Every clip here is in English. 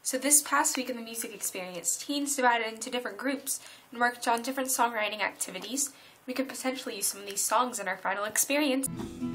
So this past week in the music experience, teens divided into different groups and worked on different songwriting activities. We could potentially use some of these songs in our final experience.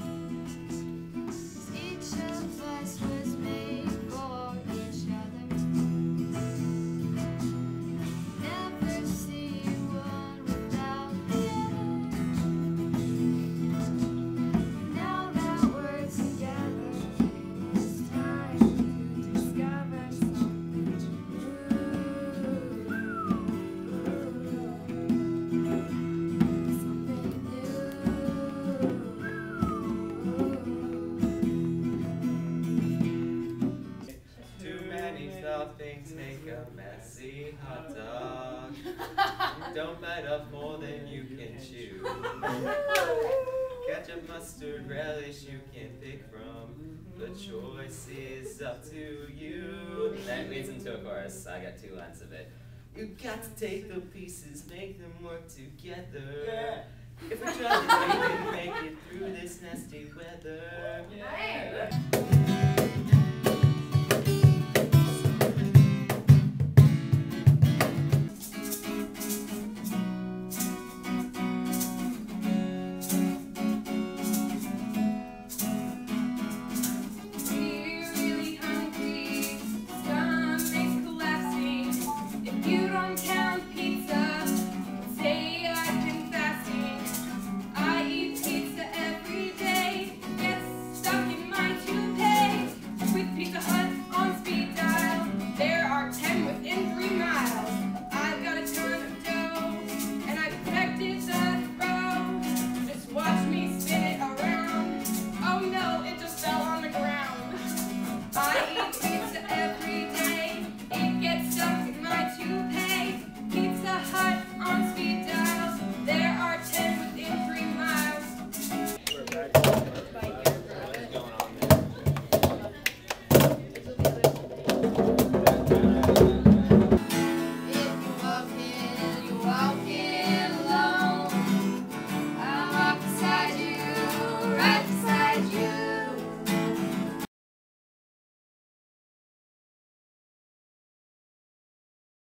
Things make a messy hot dog. Don't bite off more than you can chew. Ketchup, mustard, relish you can pick from. The choice is up to you. That leads into a chorus. I got 2 lines of it. You got to take the pieces, make them work together. Yeah. If we try to make it through this nasty weather. Yeah.